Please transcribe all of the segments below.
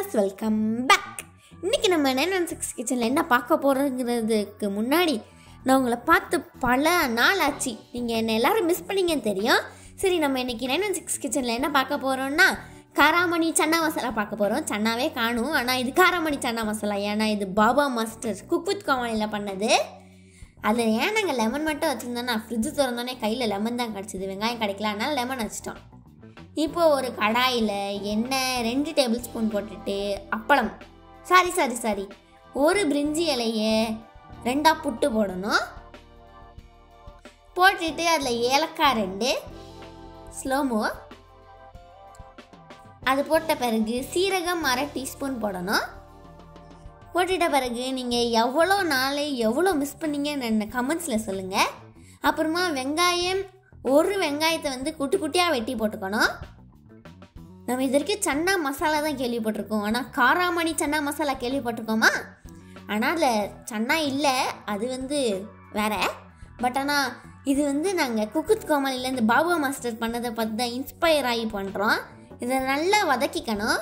Viewers, welcome back. இன்றைக்கி நம்ம 916 கிச்சனில் என்ன பார்க்க போகிறோங்கிறதுக்கு முன்னாடி நான் உங்களை பார்த்து பல நாள் ஆச்சு. நீங்கள் என்ன எல்லோரும் மிஸ் பண்ணீங்கன்னு தெரியும். சரி, நம்ம இன்றைக்கி 916 கிச்சனில் என்ன பார்க்க போகிறோன்னா காராமணி சன்னா மசாலா பார்க்க போகிறோம். சன்னாவே காணும், ஆனால் இது காராமணி சன்னா மசாலா. ஏன்னா இது பாபா மாஸ்டர் குக் வித் கோமாளியில் பண்ணது. அதில் ஏன் நாங்கள் லெமன் மட்டும் வச்சுருந்தோன்னா ஃப்ரிட்ஜு திறந்தோடனே கையில் லெமன் தான் கிடச்சிது, வெங்காயம் கிடைக்கல, அதனால் லெமன் வச்சிட்டோம். இப்போது ஒரு கடாயில் எண்ணெய் 2 டேபிள் ஸ்பூன் போட்டுட்டு அப்பளம் சாரி ஒரு பிரிஞ்சி இலையை 2 புட்டு போடணும். போட்டுட்டு அதில் ஏலக்காய் 2 ஸ்லோமோ, அது போட்ட பிறகு சீரகம் 1/2 டீஸ்பூன் போடணும். போட்டுட்ட பிறகு நீங்கள் எவ்வளோ நாள் எவ்வளோ மிஸ் பண்ணீங்கன்னு கமெண்ட்ஸில் சொல்லுங்கள். அப்புறமா வெங்காயம், ஒரு வெங்காயத்தை குட்டி குட்டியாக வெட்டி போட்டுக்கணும். நம்ம இது வரைக்கும் சன்னா மசாலா தான் கேள்விப்பட்டிருக்கோம், ஆனால் காராமணி சன்னா மசாலா கேள்விப்பட்டிருக்கோமா? ஆனால் அதில் சன்னா இல்லை, அது வேற. பட் ஆனால் இது நாங்கள் குக் வித் கோமாளியில் இந்த பாபா மாஸ்டர் பண்ணதை பார்த்து தான் இன்ஸ்பயர் ஆகி பண்ணுறோம். இதை நல்லா வதக்கிக்கணும்.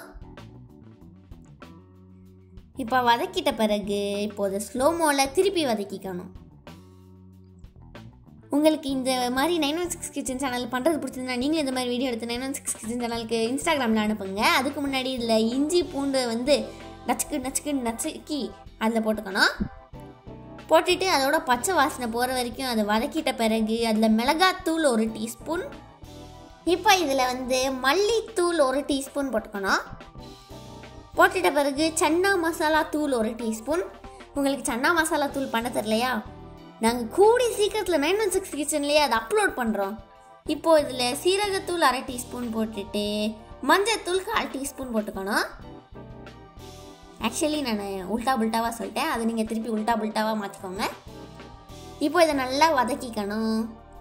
இப்போ வதக்கிட்ட பிறகு இப்போது ஸ்லோமோவில் திருப்பி வதக்கிக்கணும். உங்களுக்கு இந்த மாதிரி 916 கிச்சன் சேனல் பண்ணுறது பிடிச்சிருந்தா நீங்களும் இந்த மாதிரி வீடியோ எடுத்து 916 கிச்சன் சேனலுக்கு இன்ஸ்டாகிராமில் அனுப்புங்க. அதுக்கு முன்னாடி இதில் இஞ்சி பூண்டு நச்சுக்கி அதில் போட்டுக்கணும். போட்டுட்டு அதோட பச்சை வாசனை போகிற வரைக்கும் அதை வதக்கிட்ட பிறகு அதில் மிளகாத்தூள் 1 டீஸ்பூன், இப்போ இதில் மல்லித்தூள் 1 டீஸ்பூன் போட்டுக்கணும். போட்டுட்ட பிறகு சன்னா மசாலா தூள் 1 டீஸ்பூன். உங்களுக்கு சன்னா மசாலா தூள் பண்ண தெரியலையா? நாங்கள் கூடி சீக்கிரத்தில் 916 கிச்சன்லேயே அதை அப்லோட் பண்ணுறோம். இப்போது இதில் சீரகத்தூள் 1/2 டீஸ்பூன் போட்டுட்டு மஞ்சத்தூள் 1/4 டீஸ்பூன் போட்டுக்கணும். ஆக்சுவலி நான் உல்டா புல்ட்டாவாக சொல்லிட்டேன், அது நீங்கள் திருப்பி உல்டா புல்ட்டாவாக மாற்றிக்கோங்க. இப்போ இதை நல்லா வதக்கிக்கணும்.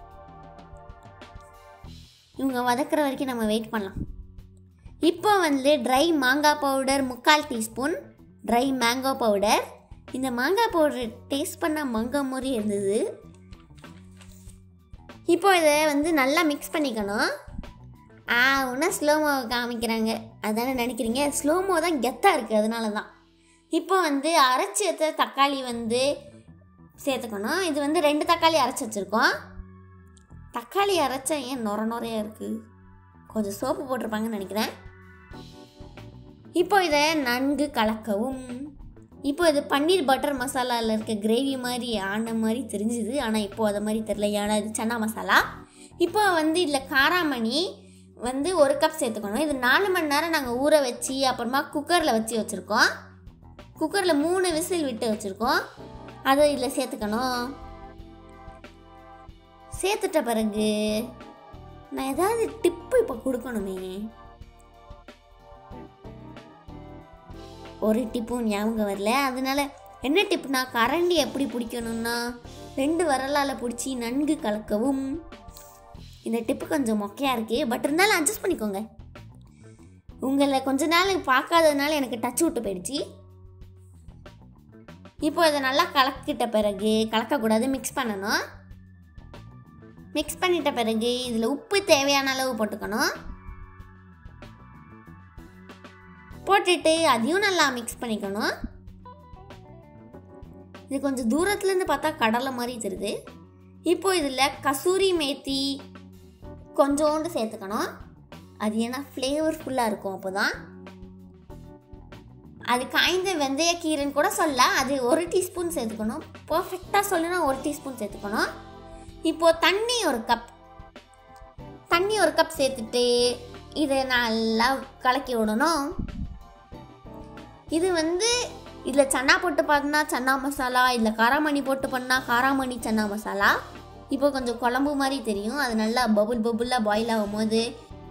இவங்க வதக்கிற வரைக்கும் நம்ம வெயிட் பண்ணலாம். இப்போ ட்ரை மாங்காய் powder 3/4 teaspoon, dry mango powder. இந்த மாங்காய் பவுடர் டேஸ்ட் பண்ண மாங்காய் மாதிரி இருந்தது. இப்போ இதை நல்லா மிக்ஸ் பண்ணிக்கணும். ஒன்றா ஸ்லோமோ காமிக்கிறாங்க, அதானே நினைக்கிறீங்க? ஸ்லோமோ தான் கெத்தாக இருக்குது, அதனால தான். இப்போ அரைச்சி வச்ச தக்காளி சேர்த்துக்கணும். இது 2 தக்காளி அரைச்சி வச்சுருக்கோம். தக்காளி அரைச்சா ஏன் நொறையாக இருக்குது? கொஞ்சம் சோப்பு போட்டிருப்பாங்கன்னு நினைக்கிறேன். இப்போ இதை நன்கு கலக்கவும். இப்போ இது பன்னீர் பட்டர் மசாலாவில் இருக்க கிரேவி மாதிரி ஆன மாதிரி தெரிஞ்சுது, ஆனால் இப்போது அதை மாதிரி தெரில, ஏன்னா இது சன்னா மசாலா. இப்போ இதில் காராமணி 1 கப் சேர்த்துக்கணும். இது 4 மணி நேரம் நாங்கள் ஊற வச்சு அப்புறமா குக்கரில் வச்சுருக்கோம். குக்கரில் 3 விசில் விட்டு வச்சுருக்கோம். அதை இதில் சேர்த்துக்கணும். சேர்த்துட்ட பிறகு நான் ஏதாவது டிப்பு இப்போ கொடுக்கணுமே, ஒரு டிப்பும் ஞாபகம் வரல. அதனால என்ன டிப்னா, கரண்டி எப்படி பிடிக்கணும்னா 2 விரலால் பிடிச்சி நன்கு கலக்கவும். இந்த டிப்பு கொஞ்சம் மொக்கையாக இருக்குது, பட் இருந்தாலும் அட்ஜஸ்ட் பண்ணிக்கோங்க. உங்களை கொஞ்ச நாள் பார்க்காததுனால எனக்கு டச் விட்டு போயிடுச்சு. இப்போ இதை நல்லா கலக்கிட்ட பிறகு, கலக்கக்கூடாது, மிக்ஸ் பண்ணணும். மிக்ஸ் பண்ணிட்ட பிறகு இதில் உப்பு தேவையான அளவு போட்டுக்கணும். போட்டுட்டு அதையும் நல்லா மிக்ஸ் பண்ணிக்கணும். இது கொஞ்சம் தூரத்துலேருந்து பார்த்தா கடலை மாதிரி தெரியுது. இப்போ இதில் கசூரி மேத்தி கொஞ்சோண்டு சேர்த்துக்கணும். அது ஏன்னா ஃப்ளேவர்ஃபுல்லாக இருக்கும். அப்போ தான் அது காய்ந்த வெந்தயக்கீரைன்னு கூட சொல்லலாம். அது 1 டீஸ்பூன் சேர்த்துக்கணும். பர்ஃபெக்டாக சொல்லுன்னா 1 டீஸ்பூன் சேர்த்துக்கணும். இப்போது தண்ணி 1 கப் சேர்த்துட்டு இதை நல்லா கலக்கி விடணும். இது இதில் சன்னா போட்டு பண்ணால் சன்னா மசாலா, இதில் காராமணி போட்டு பண்ணால் காராமணி சன்னா மசாலா. இப்போ கொஞ்சம் குழம்பு மாதிரி தெரியும். அது நல்லா பபுளாக பாயில் ஆகும்போது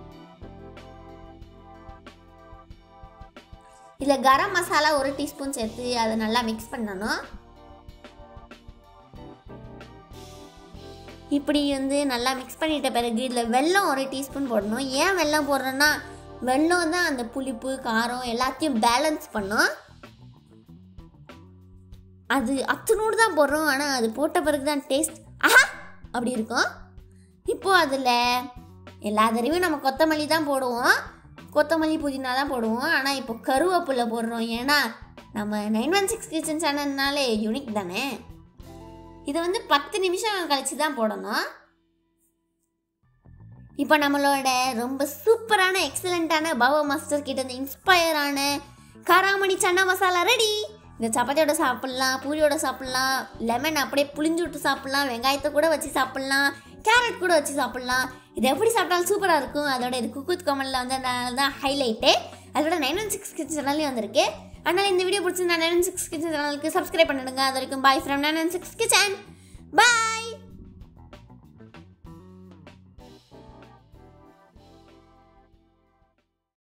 இதில் கரம் மசாலா 1 டீஸ்பூன் சேர்த்து அதை நல்லா மிக்ஸ் பண்ணணும். இப்படி நல்லா மிக்ஸ் பண்ணிட்ட பிறகு இதில் வெல்லம் 1 டீஸ்பூன் போடணும். ஏன் வெல்லம் போடுறோன்னா, வெல்லம் தான் அந்த புளிப்பு காரம் எல்லாத்தையும் பேலன்ஸ் பண்ணும். அது அத்தனோடு தான் போடுறோம், ஆனால் அது போட்ட பிறகு தான் டேஸ்ட் அப்படி இருக்கும். இப்போது அதில் எல்லா தடவையும் நம்ம கொத்தமல்லி தான் போடுவோம். கொத்தமல்லி புதினா தான் போடுவோம். ஆனால் இப்போ கருவேப்பிலை போடுறோம். ஏன்னா நம்ம 916 கிச்சன் சேனல்னாலே யூனிக் தானே. இதை வந்து 10 நிமிஷம் கழிச்சு தான் போடணும். இப்போ நம்மளோட ரொம்ப சூப்பரான எக்ஸலண்ட்டான பாபா மாஸ்டர் கிட்ட இருந்து இன்ஸ்பயரான காராமணி சன்னா மசாலா ரெடி. இந்த சப்பாத்தியோட சாப்பிட்லாம், பூரியோட சாப்பிட்லாம், லெமன் அப்படியே புளிஞ்சு விட்டு சாப்பிட்லாம், வெங்காயத்தை கூட வச்சு சாப்பிட்லாம், கேரட் கூட வச்சு சாப்பிட்லாம். இது எப்படி சாப்பிட்டாலும் சூப்பராக இருக்கும். அதோட இது குக் வித் கோமலில் வந்து தான் ஹைலைட்டு. அதோட 916 கிச்சன் சேனல்லையும் வந்திருக்கு. அதனால் இந்த வீடியோ பிடிச்சி நான் 916 கிச்சன் சேனலுக்கு சப்ஸ்கிரைப் பண்ணிடுங்க. அது வரைக்கும் பாய் ஃப்ரம் 916 கிச்சன். பாய்.